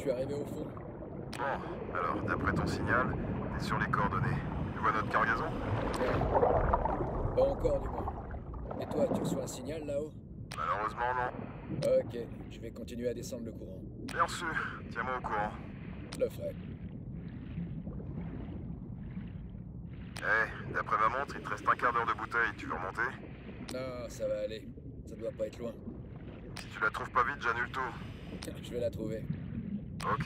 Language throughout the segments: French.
suis arrivé au fond. Bon, alors, d'après ton signal, t'es sur les coordonnées. Tu vois notre cargaison? Ouais. Pas encore, du moins. Et toi, tu reçois un signal là-haut? Malheureusement, non. Ok, je vais continuer à descendre le courant. Bien reçu. Tiens-moi au courant. Je le ferai. D'après ma montre, il te reste un quart d'heure de bouteille. Tu veux remonter? Non, ça va aller. Ça doit pas être loin. Si tu la trouves pas vite, j'annule tout. Je vais la trouver. Ok.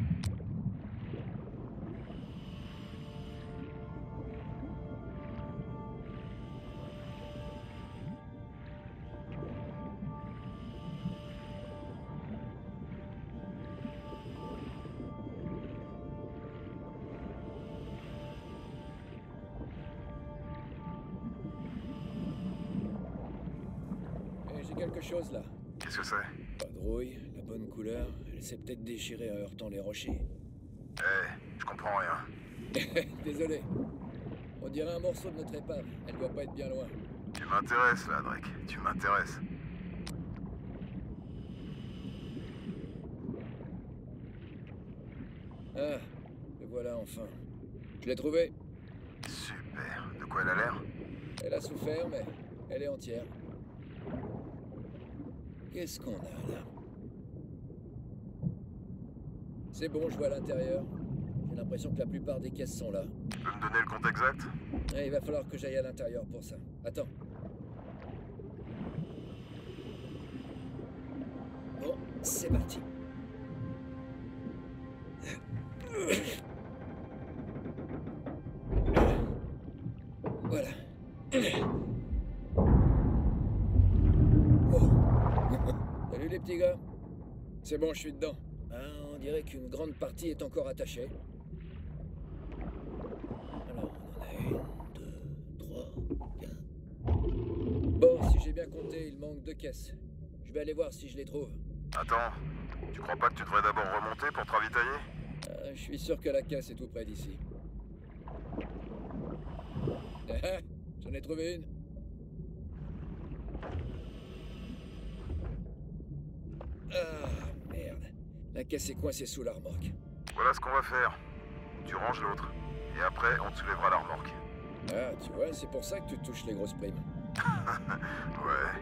Et j'ai quelque chose là. Qu'est-ce que c'est? Pas de rouille, la bonne couleur. Elle s'est peut-être déchirée en heurtant les rochers. Je comprends rien. Désolé. On dirait un morceau de notre épave. Elle doit pas être bien loin. Tu m'intéresses là, Drake. Tu m'intéresses. Ah, le voilà enfin. Je l'ai trouvée. Super. De quoi elle a l'air? Elle a souffert, mais elle est entière. Qu'est-ce qu'on a là? C'est bon, je vois l'intérieur. J'ai l'impression que la plupart des caisses sont là. Tu peux me donner le compte exact? Et il va falloir que j'aille à l'intérieur pour ça. Attends. Bon, c'est parti. Voilà. Oh. Salut les petits gars. C'est bon, je suis dedans. Ah, on dirait qu'une grande partie est encore attachée. Alors, on en a une, deux, trois, quatre. Bon, si j'ai bien compté, il manque 2 caisses. Je vais aller voir si je les trouve. Attends. Tu crois pas que tu devrais d'abord remonter pour te ravitailler? Je suis sûr que la caisse est tout près d'ici. Ah, j'en ai trouvé une. Ah, merde. La caisse est coincée sous la remorque. Voilà ce qu'on va faire. Tu ranges l'autre. Et après, on te soulèvera la remorque. Ah, tu vois, c'est pour ça que tu touches les grosses primes. Ouais.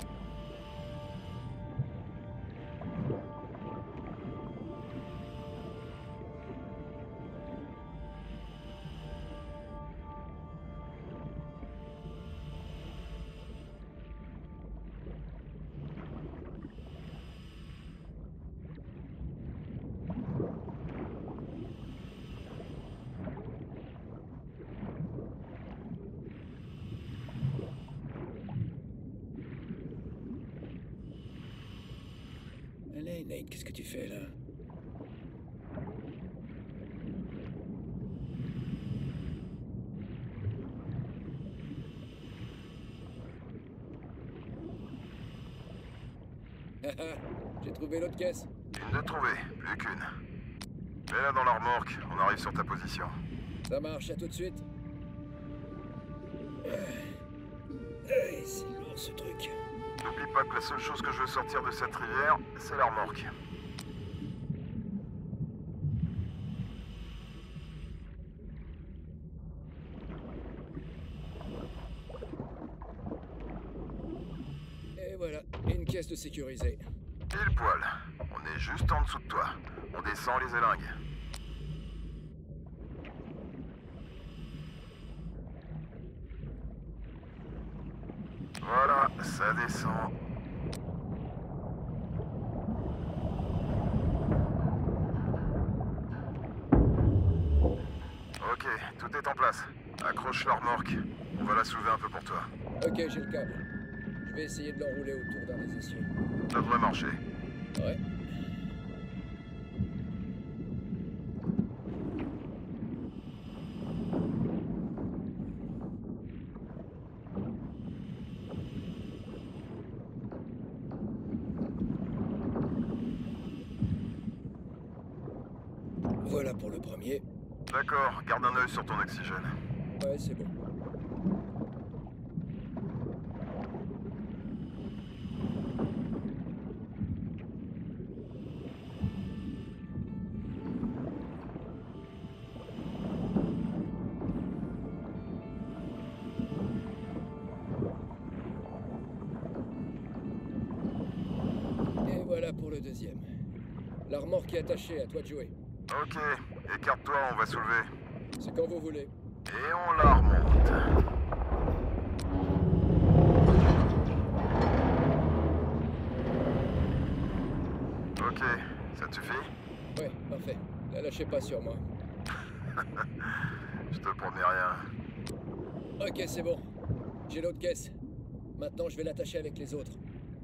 Allez, Nate, qu'est-ce que tu fais là? J'ai trouvé l'autre caisse. Une de trouvée, plus qu'une. Mets-la dans la remorque, on arrive sur ta position. Ça marche, à tout de suite. C'est lourd ce truc. N'oublie pas que la seule chose que je veux sortir de cette rivière, c'est la remorque. Et voilà, une caisse de sécurisée. Pile poil. On est juste en dessous de toi. On descend les élingues. Voilà, ça descend. Ok, tout est en place. Accroche la remorque. On va la soulever un peu pour toi. Ok, j'ai le câble. Je vais essayer de l'enrouler autour d'un des essieux. Ça devrait marcher. Ouais. Voilà pour le premier. D'accord, garde un œil sur ton oxygène. Ouais, c'est bon. le deuxième. La remorque est attachée, à toi de jouer. Ok, écarte-toi, on va soulever. C'est quand vous voulez. Et on la remonte. Ok, ça te suffit? Ouais, parfait. La lâchez pas sur moi. Je te promets rien. Ok, c'est bon. J'ai l'autre caisse. Maintenant, je vais l'attacher avec les autres.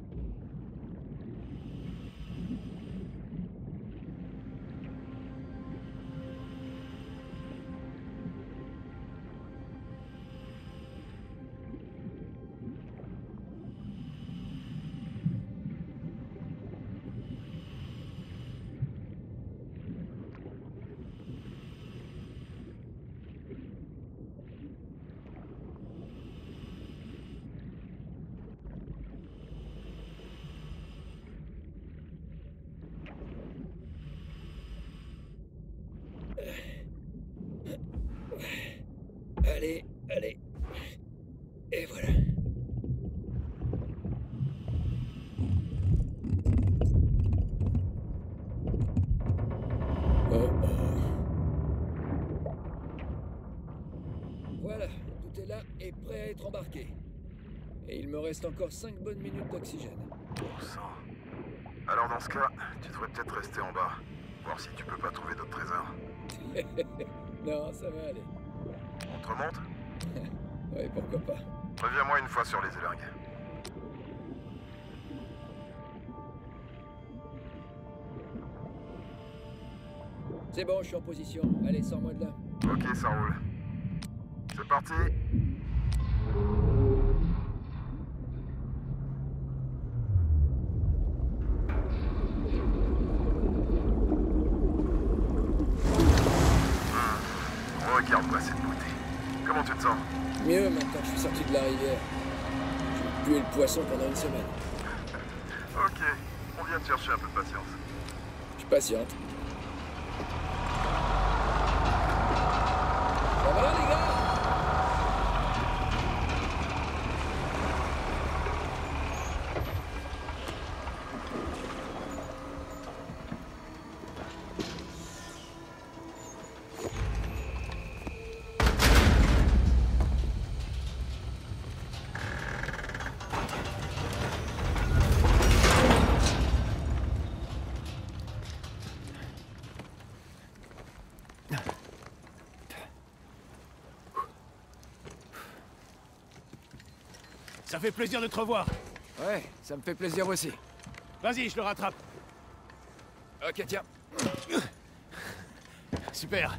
Allez, allez. Et voilà. Oh oh. Voilà, tout est là et prêt à être embarqué. Et il me reste encore 5 bonnes minutes d'oxygène. Bon sang. Alors dans ce cas, tu devrais peut-être rester en bas. Voir si tu peux pas trouver d'autres trésors. Non, ça va aller. On te remonte? Ouais, pourquoi pas. Reviens-moi une fois sur les élingues. C'est bon, je suis en position. Allez, sors-moi de là. Ok, ça roule. C'est parti. Regarde-moi cette beauté. Comment tu te sens? Mieux maintenant que je suis sorti de la rivière. J'ai bué le poisson pendant une semaine. Ok, on vient te chercher un peu de patience. Je suis patiente. Ça va, les gars? Ça fait plaisir de te revoir. Ouais, ça me fait plaisir aussi. Vas-y, je le rattrape. Ok, tiens. Super.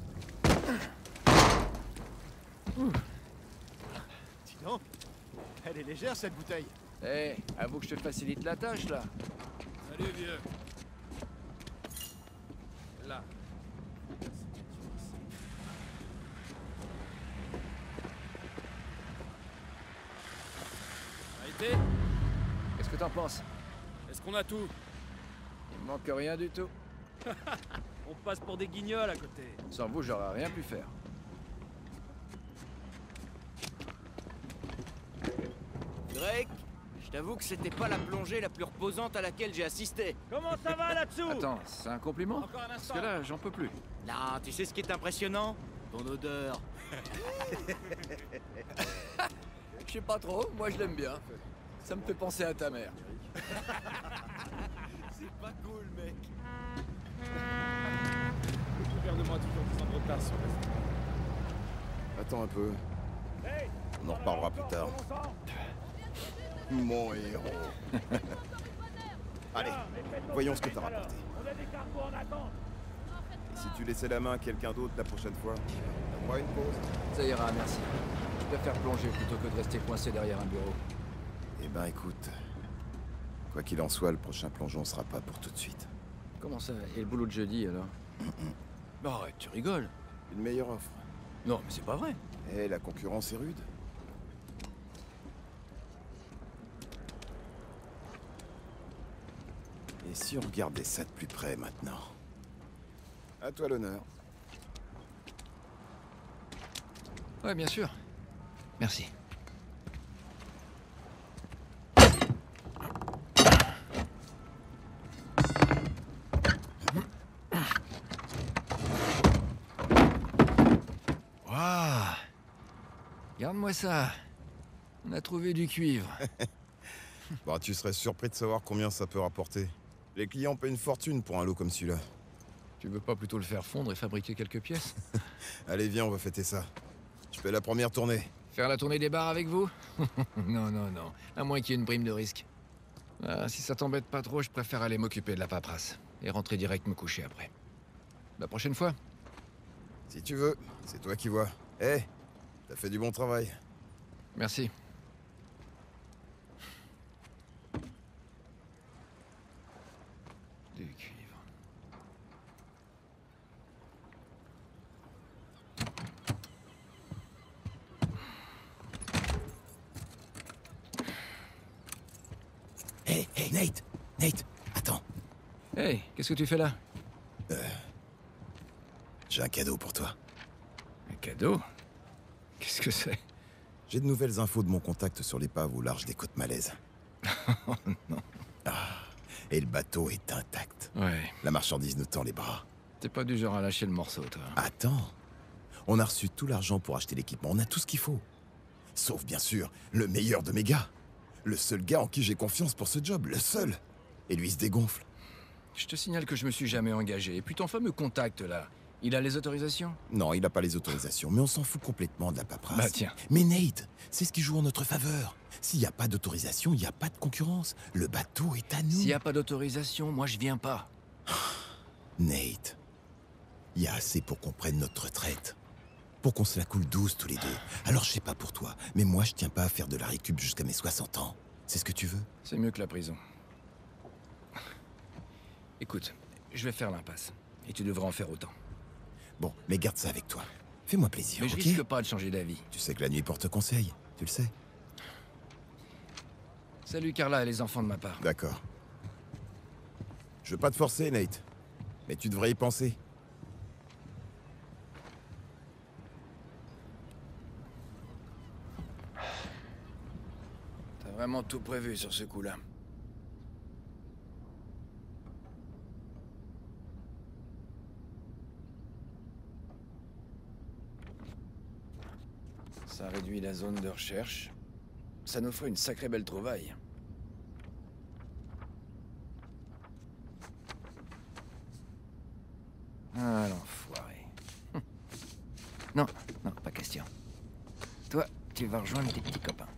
Dis donc, elle est légère cette bouteille. Eh, avoue que je te facilite la tâche, là. Salut vieux. Là. Arrêtez. Qu'est-ce que t'en penses? Est-ce qu'on a tout? Il me manque rien du tout. On passe pour des guignols à côté. Sans vous, j'aurais rien pu faire. Drake, je t'avoue que c'était pas la plongée la plus reposante à laquelle j'ai assisté. Comment ça va là-dessous? Attends, c'est un compliment? Encore un Parce instant. que là, j'en peux plus. Non, tu sais ce qui est impressionnant? Ton odeur. Je sais pas trop, moi je l'aime bien. Ça me fait penser à ta mère. C'est pas cool, mec. Le gouvernement a toujours 10 ans de retard sur la... Attends un peu. On en reparlera plus tard. Mon héros. Allez, voyons ce que t'as rapporté. Et si tu laissais la main à quelqu'un d'autre la prochaine fois, donne-moi une pause. Ça ira, merci. Je préfère plonger plutôt que de rester coincé derrière un bureau. Eh ben écoute, quoi qu'il en soit, le prochain plongeon sera pas pour tout de suite. Comment ça? Et le boulot de jeudi, alors? Bah arrête, tu rigoles. Une meilleure offre. Non, mais c'est pas vrai. Eh, la concurrence est rude. Et si on regardait ça de plus près maintenant? À toi l'honneur. Ouais, bien sûr. Merci. Regarde-moi ça. On a trouvé du cuivre. Bah, tu serais surpris de savoir combien ça peut rapporter. Les clients paient une fortune pour un lot comme celui-là. Tu veux pas plutôt le faire fondre et fabriquer quelques pièces? Allez, viens, on va fêter ça. Je fais la première tournée. Faire la tournée des bars avec vous? Non, non, non. À moins qu'il y ait une prime de risque. Ah, si ça t'embête pas trop, je préfère aller m'occuper de la paperasse. Et rentrer direct me coucher après. La prochaine fois? Si tu veux, c'est toi qui vois. Hé, t'as fait du bon travail. Merci. Du cuivre. Hé, Nate! Nate, attends. Hey, qu'est-ce que tu fais là? J'ai un cadeau pour toi. Un cadeau? Qu'est-ce que c'est? J'ai de nouvelles infos de mon contact sur l'épave au large des côtes malaises. Oh non. Et le bateau est intact. Ouais, La marchandise nous tend les bras. t'es pas du genre à lâcher le morceau, toi. Attends. On a reçu tout l'argent pour acheter l'équipement. On a tout ce qu'il faut. Sauf, bien sûr, le meilleur de mes gars. Le seul gars en qui j'ai confiance pour ce job. Le seul. Et lui, il se dégonfle. Je te signale que je me suis jamais engagé. Et puis ton fameux contact, là, il a les autorisations? Non, il n'a pas les autorisations, mais on s'en fout complètement de la paperasse. Bah tiens. Mais Nate, c'est ce qui joue en notre faveur. S'il n'y a pas d'autorisation, il n'y a pas de concurrence. Le bateau est à nous. S'il y a pas d'autorisation, moi je viens pas. Nate, il y a assez pour qu'on prenne notre retraite. Pour qu'on se la coule douce tous les deux. Alors je sais pas pour toi, mais moi je tiens pas à faire de la récup jusqu'à mes 60 ans. C'est ce que tu veux? C'est mieux que la prison. Écoute, je vais faire l'impasse. Et tu devrais en faire autant. Bon, mais garde ça avec toi. Fais-moi plaisir, Mais je ok? risque pas de changer d'avis. Tu sais que la nuit porte conseil, tu le sais. Salut Carla et les enfants de ma part. D'accord. Je veux pas te forcer, Nate. Mais tu devrais y penser. T'as vraiment tout prévu sur ce coup-là. Ça réduit la zone de recherche. Ça nous ferait une sacrée belle trouvaille. Ah, l'enfoiré. Non, non, pas question. Toi, tu vas rejoindre tes petits copains.